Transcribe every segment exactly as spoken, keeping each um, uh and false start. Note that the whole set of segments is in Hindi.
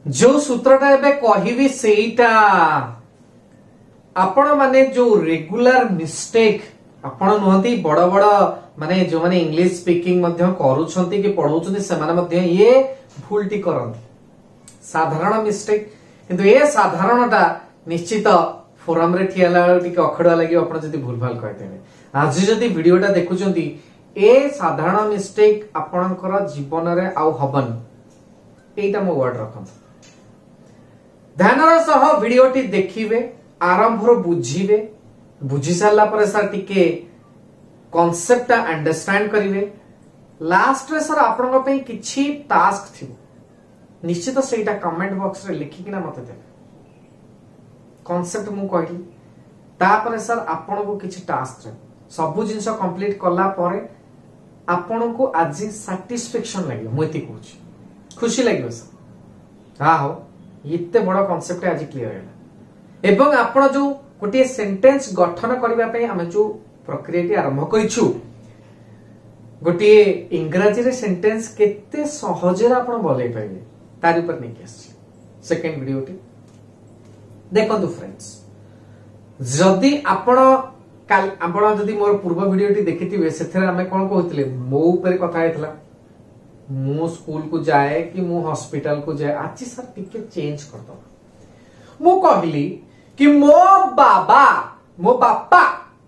जो सूत्रटा एबे कहिबी सेईटा आपण माने जो रेगुलर मिस्टेक आपण नुहंती बड़ बड़ माने जो माने इंग्लिश स्पीकिंग मध्य करूछंती कि पढौछंती से माने मध्य ये भूलटी करंती साधारण मिस्टेक किंतु ये साधारणटा निश्चित फोरम रे ठियाला टिके अखडा लागि आपण जदी भूल भाल कहतेबे आज जदी वीडियोटा देखुछंती ए साधारण मिस्टेक आपणकर जीवन रे आउ हबन एटा मो वर्ड रखम ध्यानर सह वीडियोटी देखिबे आरंभर बुझीबे बुझी सारला पर सर टिके कांसेप्ट अंडरस्टैंड करिवे लास्ट रे सर आपन पे किछि टास्क थिबो निश्चित सेटा कमेंट बॉक्स रे लिखि किना मते देबे कांसेप्ट मु कहली ता पर सर आपन को किछि टास्क रे सब जिंस कंप्लीट करला परे आपन को आज सैटिस्फैक्शन लागियो मोती कहूची खुशी लागियो सर हा हो इत्ते बड़ कांसेप्ट आज क्लियर हैला एवं आपण जो गोटे सेंटेंस गठन करबा पई हम जो प्रक्रिया आरंभ करिछु गोटे इंग्रजी रे सेंटेंस केते सहज रे आपण बोलै पाइबे तारि पर नै केस सेकंड वीडियो टी देखंतु फ्रेंड्स जदी आपण काल आपण जदी मोर पूर्व वीडियो टी देखिथिबे सेथरे हम कोन कहउतले मो ऊपर कथा हेतला मु स्कूल को जाए कि मु हॉस्पिटल को जाए आज सर टिके चेंज कर दो मु कहली कि मो बाबा मो बापा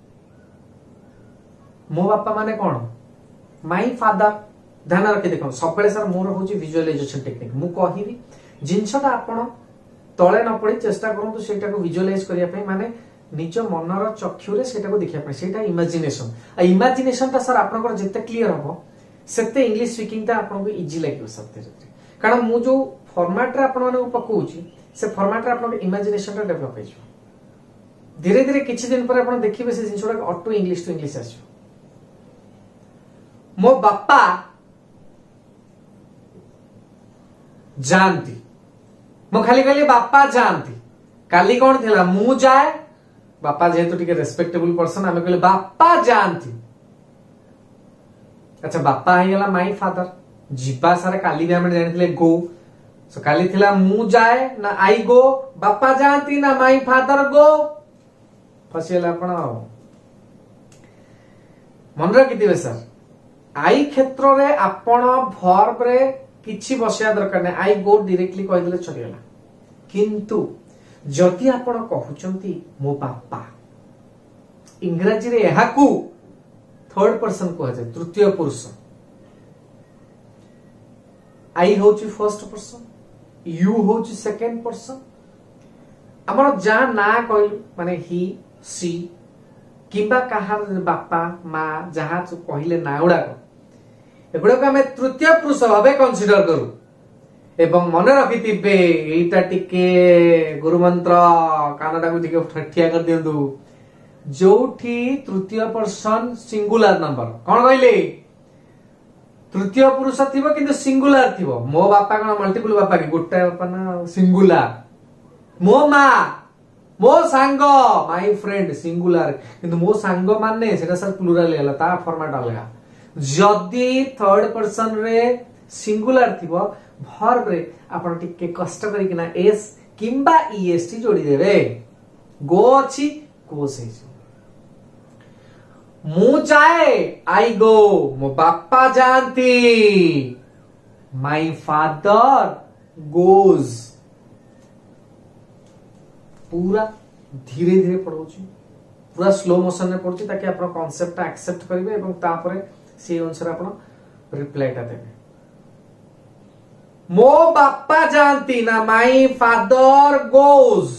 मो बापा माने कौन माई फादर ध्यान रखी देखो सब सर मोर हूँ विजुअलाइजेशन टेक्निक मु कहबी जिनसटा आपण तले न पड़ी चेष्टा करंतु सेटा को विजुअलाइज करिया पे माने निज मनर चक्षु रे सेटा को देखिया पे सेटा इमेजिनेशन आ इमेजिनेशन ता सर आपनकर जते क्लियर हबो सेते इंग्लिश स्पीकिंग ता आपन को इजी लागियो सत्य कारण मु जो फॉर्मेट रे आपन माने पकोउची से फॉर्मेट रे आपन इमेजिनेशन रे डेवलप हे छ धीरे धीरे किछि दिन पर आपन देखिबे से जिंसोडा ऑटो इंग्लिश टू इंग्लिश आछो मो बापा जानती मो खाली खाली बापा जानती काली कौन थिला मु जाए बापा जेहेतु टिके रेस्पेक्टेबल पर्सन आमे कहले बापा जानती अच्छा बापा है गला माई फादर जीपा सारे काली भी हमें जानिथिले गो सो काली थिला मु जाए ना आई गो बापा जानती ना माई फादर गो फसियला आपण मन रखिथिबे सर आई क्षेत्र रे आपण वर्ब रे किछि बसिया दरकार नै आई गो डायरेक्टली कहि देले चलियला किंतु जति आपण कहउचंती मो बापा इंग्रजी रे एहाकू थर्ड पर्सन को जाए तृतीय पुरुष आई होची फर्स्ट पर्सन यू होची सेकंड पर्सन हमर जा ना कहलु माने ही सी किंबा कहार बापा मां जहा जो कहिले ना उडा को एगुडा को हमें तृतीय पुरुष भाबे कंसीडर करू एवं मन रखिथिबे एटा टिके गुरु मंत्र कानडा को टिके ठठिया कर दियंदु जोठी तृतीय पर्सन सिंगुलर नंबर कौन कहले तृतीय पुरुष थिबो किंतु सिंगुलर थिबो मो बापा कौन मल्टीपल बापा की गोटे बापा ना सिंगुलर मो मां मो सांग माय फ्रेंड सिंगुलर किंतु मो सांग माने सेटा सर प्लुरल हैला ता फॉर्मेट अलगा जदी थर्ड पर्सन रे सिंगुलर थिबो वर्ब रे आपण टिके कष्ट करी किना एस किंबा ईएसटी जोड़ी देबे गो अछि को से मु जाए आई गो मो बापा जानती माय फादर गोज पूरा धीरे धीरे पढौची पूरा स्लो मोशन में पढौची ताकि आपण कांसेप्ट एक्सेप्ट करिवे एवं तापरे से अनुसार आपण रिप्लाईटा देबे मो बापा जानती ना माय फादर गोज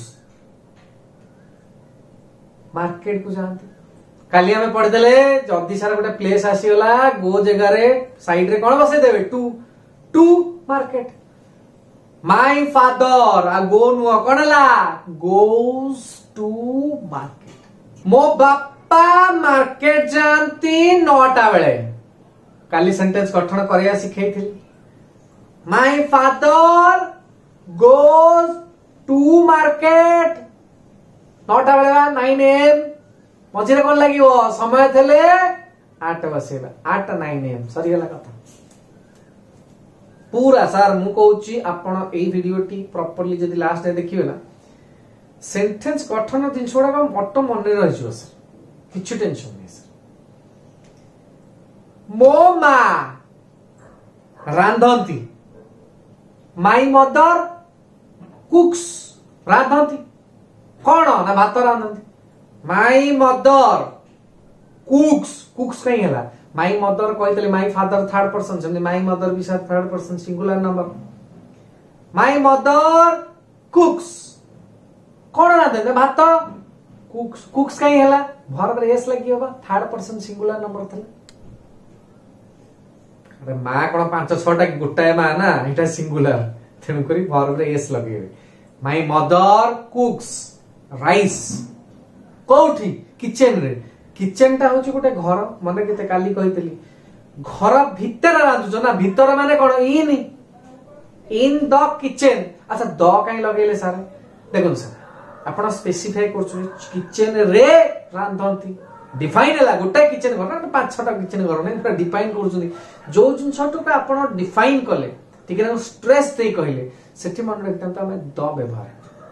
मार्केट को जानती काली हमें पढ़ देले जदी सारा गोटे प्लेस आसीगला गो जगह रे साइड रे कोन बसे देबे to to market my father आ गो नु कोनला गोज टू मार्केट मो बापा मार्केट जानती नौटा बेले काली सेंटेंस गठन करिया सिखैथिली my father goes to market नौटा बेले नाइन एम मझे कौन लगे समय थे आठ बसेगा आठ नाइन एम सरीगला कथा पूरा सर मु कहूची आपण एई वीडियो टी प्रॉपर्ली जदी लास्ट डे देखिबे ना सेंटेंस गठन जिनस गुडा मट मन रही सर किछु टेंशन नहीं सर। मो मां रांधंती माई मदर कुक्स रांधंती कौन ना भात रांधंती माई मदर कुक्स कुक्स कहीं है माई मदर कहते माई फादर थर्ड पर्सन से माई मदर भी third person singular number my mother cooks कौन रांधे भात कुक्स कुक्स कहीं है भर पर एस लगी होगा थर्ड पर्सन सिंगुलर नंबर था अरे माँ कौन पांच छटा गोटाए माँ ना यहाँ सिंगुलर तेणुक भर पर एस लगे माई मदर कुक्स राइस कौटी किचन रे किचन टा होची गोटे घर मने केते काली कहितली घर भीतर रांधुछ ना भीतर माने कोन इन इन द किचन अच्छा द काई लगेले सर देखुन सर आपण स्पेसिफाई करछु किचन रे रांधंती डिफाइन हला गोटे किचन घर ना पांच छटा किचन घर नै पूरा डिफाइन करछुनी जो जिन छटो का आपण डिफाइन कले ठीक है स्ट्रेस दे कहले सेठी मन रखतन त हमें द व्यवहार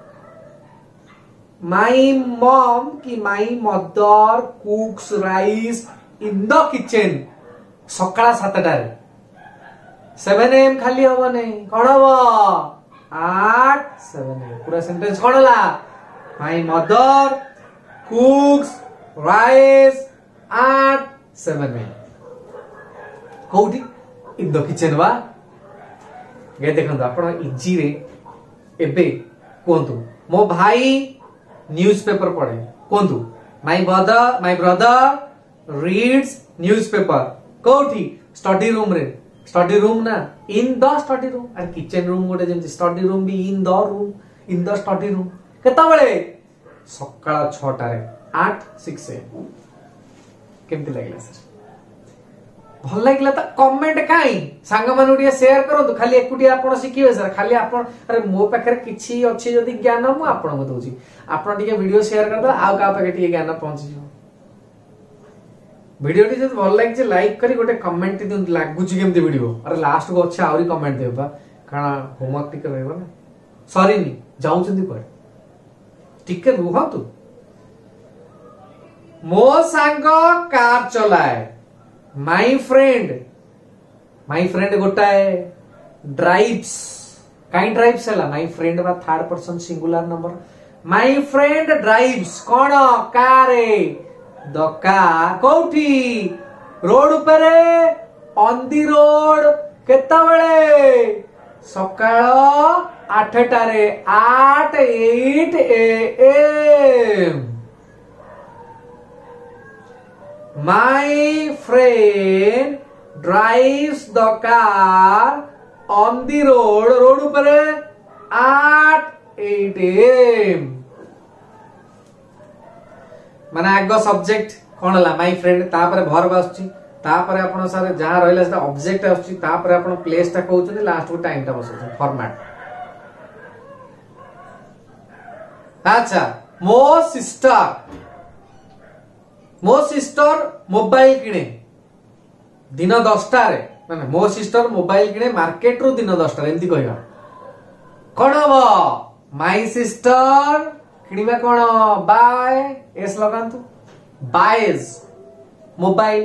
My mom की my mother cooks rice in the kitchen सकाळ सातटारे सेवन एम खाली हबो नै कोन हबो आठ सेवन एम पूरा सेंटेंस कोन हला my mother cooks rice at seven M कोठी in the kitchen बा गे देखंत आपण इजी रे एबे कोंतु मो भाई न्यूज़पेपर पढ़े कोंतु my brother my brother reads newspaper कोठी स्टडी रूम रे स्टडी रूम ना इन द स्टडी रूम और किचन रूम गोटे जेंति स्टडी रूम भी in the room in the study room केता बेले सकाळ छटा रे आठ सिक्स एम केमति लागला सर भल लागला त कमेंट काई सांग मानु डिया शेयर करंतु खाली एकुटिया आपण सिखिबे सर खाली आपण अरे मो पाखरे किछि अछि जदी ज्ञान मु आपण को दोछि आपण टिके वीडियो शेयर कर द आ का पाके टिके ज्ञान पहुंची जो वीडियो टी जदी भल लाग जे लाइक करी गोटे कमेंट दियु लागुछि केमति वीडियो अरे लास्ट को अच्छा आउरी कमेंट देबा काना होमवर्क टिके रहबो ना सॉरी नी जाउ चंदी पर टिके रुहा तू मो सांग कार चलाए माई फ्रेंड माई फ्रेंड गोटाए ड्राइव्स काई ड्राइव्स है माई फ्रेंड बा third person singular number my friend drives कौन कार द कार कोठी रोड उपरे ऑन दी रोड केता बेले सकाळ आठटारे आठ eight AM My friend drives the car on the road. Road ऊपर at eight a.m. माने आगो सब्जेक्ट कोन हला माय फ्रेंड तापर भर बासची तापर आपण सारे जहां रहला सेटा ऑब्जेक्ट आछी तापर आपण प्लेस ता कहउछन लास्ट को टाइम ता बसउ फॉर्मेट अच्छा मो सिस्टर मो सिस्टर मोबाइल किणे दिन दसटा रे माने मो सिस्टर मोबाइल किणे मार्केट रो दिन दसटा रे एंती कहबा कोन हबो माय सिस्टर किणीबा कोन बाय एस लगांतु बायज मोबाइल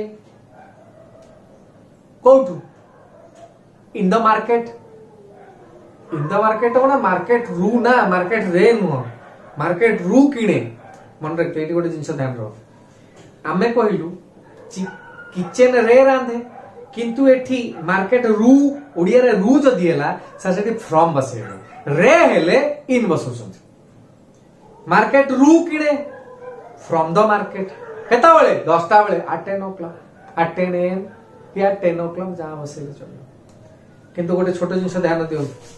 कोठु in the market in the market कोन मार्केट रू ना मार्केट रे नु मार्केट रू किणे मन रे केटी गोटे जिंस ध्यान रो आमे कहलु किचन रे रांधे किंतु एठी मार्केट रू ओडिया रे रू जदी हैला सासेटी फ्रॉम बसे रे हेले इन बसुछन मार्केट रू किणे फ्रॉम द मार्केट केता बेले दसटा बेले at ten o'clock at ten a m या ten o'clock जा बसे चलो किंतु गोटे छोटो जिंस ध्यान दियो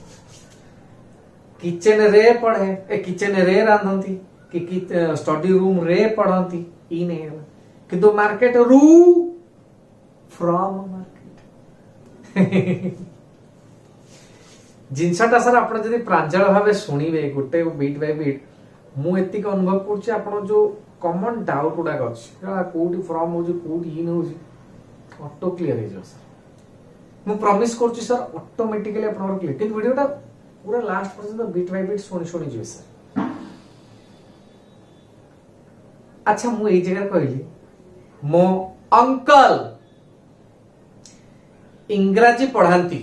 किचन रे पढ़े ए किचन रे रांधंती कि स्टडी रूम रे पढ़ंती ई नै हैला किंतु मार्केट रू फ्रॉम मार्केट जिनसटा सर आपण जदी प्रांजल भाबे सुनिबे गोटे बीट बाय बीट मु एति को अनुभव करछि आपण जो कॉमन डाउट उडा गछ कोडी फ्रॉम हो जो कोडी इन हो ऑटो क्लियर हे जो सर मु प्रॉमिस करछु सर ऑटोमेटिकली आपन क्लियर कि वीडियोटा पूरा लास्ट पर्यंत बिट बाय बिट सुनी सुनी जी सर। अच्छा मु एई जगह कहली मो अंकल इंग्रजी पढ़ांती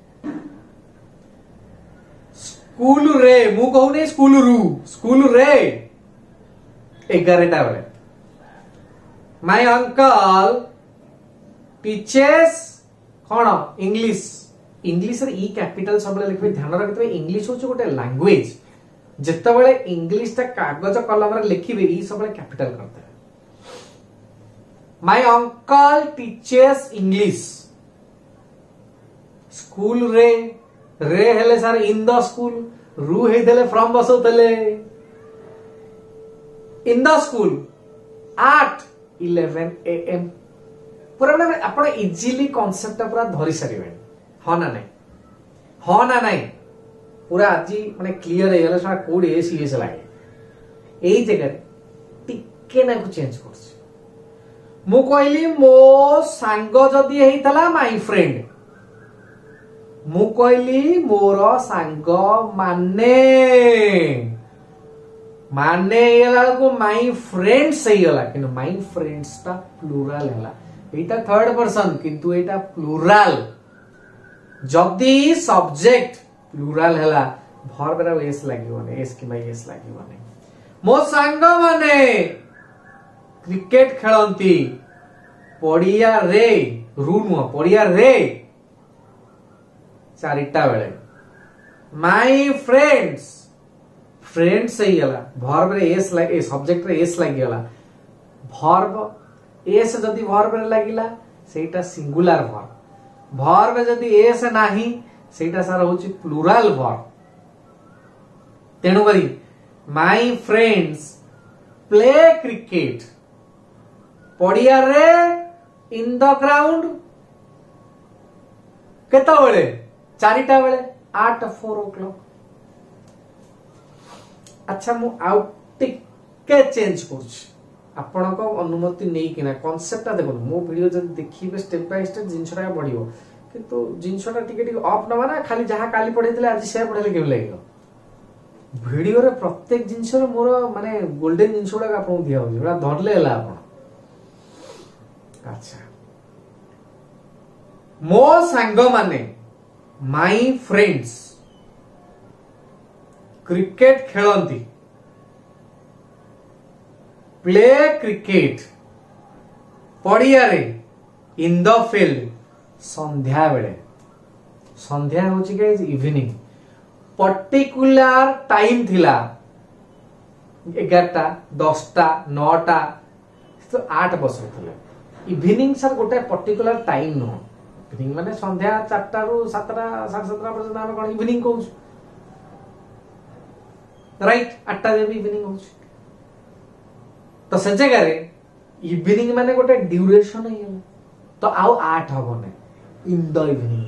स्कूल रे मु कहूनी स्कूल रु स्कूल रे एगारटा बेले माय अंकल टीचर्स कौन इंग्लिश इंग्लिश रे ई कैपिटल सब लिखबे ध्यान रखिबे इंग्लिश होछ गोटे लैंग्वेज जत्ते बेले इंग्लिश ता कागज कलम रे लिखिबे ई सब कैपिटल करते my uncle teachers English school रे रे हेले सर इन द स्कूल रु हे देले फ्रॉम बसौतले in the school at eleven A M पूरा मैंने आपण इजीली कांसेप्ट पूरा धरी सारिबे ह ना नहीं ह ना नहीं पूरा आज माने क्लियर हे गेला कोड ए सी एस लागे एई जगह टिके ना को चेंज करछ मु कहली मो सांग जदी हेइतला माय फ्रेंड मु कहली मोर सांग माने माने येला को माय फ्रेंड्स हे गेला किन माय फ्रेंड्स ता प्लुरल हैला एटा थर्ड पर्सन किंतु एटा प्लुरल जदी सब्जेक्ट प्लुरल हैला वर्ब रा एस लागिवने एस कि माय एस लागिवने मो सांग माने क्रिकेट खेलंती पड़िया रे रु नु पड़िया रे चारिटा बेले माय फ्रेंड्स फ्रेंड्स सही गला वर्ब रे एस लागे सब्जेक्ट रे एस लागी गला वर्ब एस जदी वर्ब रे लागिला सेटा सिंगुलर वर्ब वर्ब जदी एस नाही सेटा सारा होची प्लुरल वर्ब तेनु करी माय फ्रेंड्स प्ले क्रिकेट पड़िया रे इन द ग्राउंड केता बेले चारिटा बेले आठ फोर ओ क्लॉक अच्छा मु आउट टिके चेंज करछ आपण को अनुमति नै किना कांसेप्टटा देखो मो वीडियो जब देखिबे स्टेप बाय स्टेप जिंसरा बढ़ियो किंतु जिंसरा टिके टिके ऑफ न माने खाली जहां काली पढैतले आज से पढैले केम लागो वीडियो रे प्रत्येक जिंस रे मोर माने गोल्डन जिंस गुडा आपन दिया हो बड़ा धरले हला आपन अच्छा मो सांग माने माय फ्रेंड्स क्रिकेट खेलंती प्ले क्रिकेट पड़िया रे इन द फील्ड संध्या बेले संध्या होची गाइस इवनिंग पर्टिकुलर टाइम थिला एगारटा दसटा नौटा तो आठ बस थिला इवनिंग सर गोटे पर्टिकुलर टाइम नो इवनिंग माने संध्या चारटा रु सातटा साढ़े सातटा पर्यंत हम कोन इवनिंग कहू राइट आठटा जे इवनिंग होछ तो से जगह रे इवनिंग माने गोटे ड्यूरेशन हे तो आउ आठ हबो ने इन द इवनिंग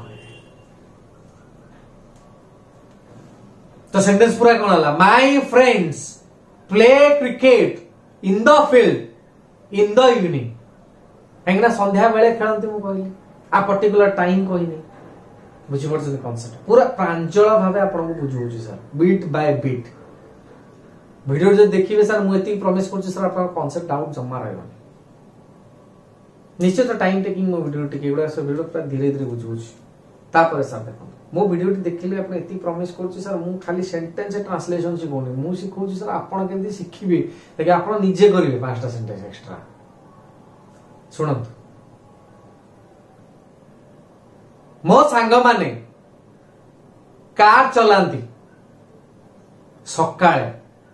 तो सेंटेंस पूरा कोन हला my friends play cricket in the field in the evening एंगना संध्या बेले खेलंती मु कहली आ पर्टिकुलर टाइम कहनी बुझि पड़छ कांसेप्ट पूरा प्रांजल भाबे आपन को बुझौछि sir bit by bit video जो देखिबे सर मु एती प्रॉमिस करछि सर आपन कांसेप्ट डाउट जम्मा रहबो निश्चित टाइम टेकिंग मो वीडियो टिके एडा सब वीडियो पूरा धीरे धीरे बुझौछि तापर सर देखो मो वीडियो देखिले आपन एती प्रॉमिस करछि सर मु खाली सेंटेंस ट्रांसलेशन सिखोनी मु सिखौछि सर आपन केंदी सिखिबे ताकि आपन निजे करिवे पांचटा सेंटेंस एक्स्ट्रा सुनंत मो सांग माने कार चलांती सकाळे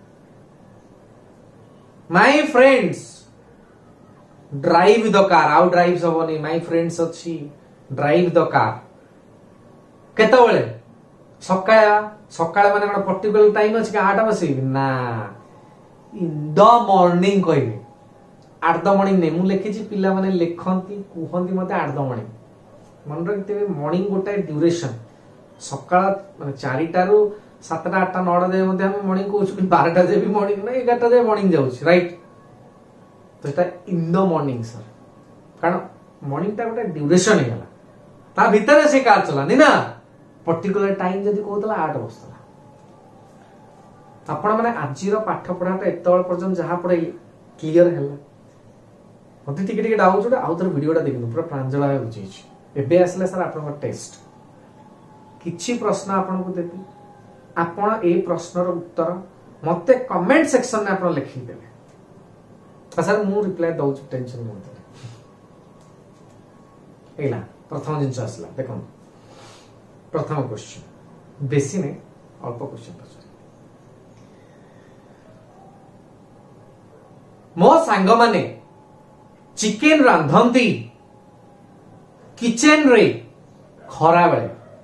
my friends drive the car आउ ड्राइव सबनी माय फ्रेंड्स अच्छी ड्राइव द कार केतबेले सकाळे सकाळे माने कोन पर्टिकुलर टाइम अछि का आठ बजे ना इन द मॉर्निंग कहबे आठ द मॉर्निंग ने मु लेखि छी पिला माने लेखंती कुहंती मते आठ द मॉर्निंग मन रखिते मॉर्निंग गोटे ड्यूरेशन सकाळ माने चारिटा रु सातटा आठटा नौटा जाए मध्य हम मॉर्निंग कहू बारटा जाए भी मॉर्निंग ना एगारटा जाए मॉर्निंग जाउछ राइट तो एटा इन द मॉर्निंग सर कारण मॉर्निंग टा गोटे ड्यूरेशन हेला ता भितर से कार चलानी ना पर्टिकुलर टाइम जदि कहूला आठ बसला आपण माने आजिर पाठ पढ़ाटा एतबेल पर्यंत जहाँ पढ़े क्लियर है मत टिके टिके डाउट जोटा आउ थोड़ा वीडियोटा देखिनु पूरा प्रांजल भाव बुझेछि एबे आसले सर आपन टेस्ट किछि प्रश्न आपन को देबी आपण ए प्रश्नर उत्तर मते कमेंट सेक्शन में आपन लिखि देबे सर मु रिप्लाई दउ टेंशन मत एला प्रथम जिंस आसला देखो प्रथम क्वेश्चन बेसी ने अल्प क्वेश्चन पछरे मो सांग माने चिकेन रांधंती किचन रे खरा बेले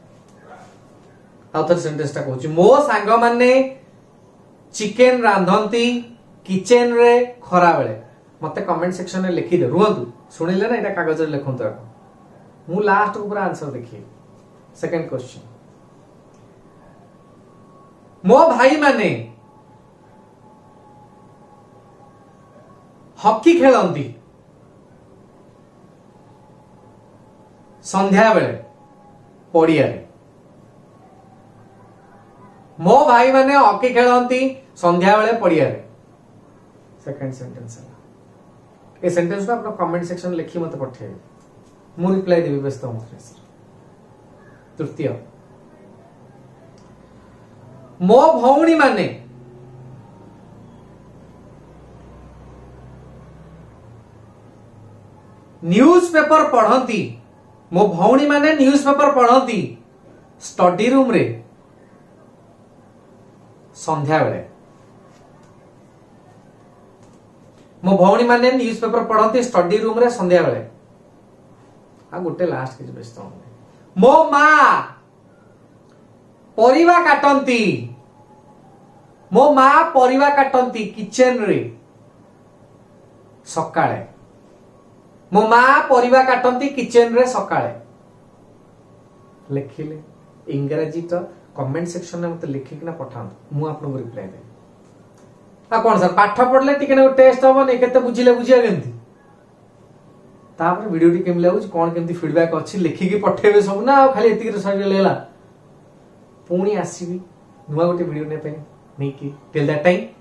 आउथर सेंटेंस ता कहूची मो सांग माने चिकेन रांधंती किचन रे खरा बेले मते कमेंट सेक्शन में लिखि दे रुहंतु सुनिले ना एटा कागज रे लिखंतु आप मु लास्ट को पूरा आंसर देखिए सेकंड क्वेश्चन मो भाई माने हॉकी खेलंती संध्या बेले पड़िया रे मो भाई माने हॉकी खेलंती संध्या बेले पड़िया रे सेकंड सेंटेंस है ए सेंटेंस को अपना कमेंट सेक्शन लिखी मत पठेबे मु रिप्लाई देबी व्यस्त मत सर तृतीय मो भौणी माने न्यूज पेपर पढ़ती मो भौणी माने न्यूज पेपर पढ़ती स्टडी रूम रे संध्या बेले मो भौणी माने न्यूज पेपर पढ़ती स्टडी रूम रे संध्या बेले आ गोटे लास्ट के व्यस्त मो मां परिवा काटंती मो मां परिवा काटंती किचन रे सकाळे मो मां परिवा काटंती किचन रे सकाळे लिखिले इंग्रजी तो कमेंट सेक्शन में मते लिखिकना पठांतु मु आपन को रिप्लाई दे आ कोन सर पाठ पढ़ले टिके न टेस्ट होबो नै केते बुझिले बुझिया केंती तापर वीडियो टी केम लागुच कोन केंती फीडबैक अछि लिखिकी पठेबे सब ना खाली एतिक रे सरी लेला पुणी आसीबी नुवा गोटे वीडियो ने पे नहीं की टिल दैट टाइम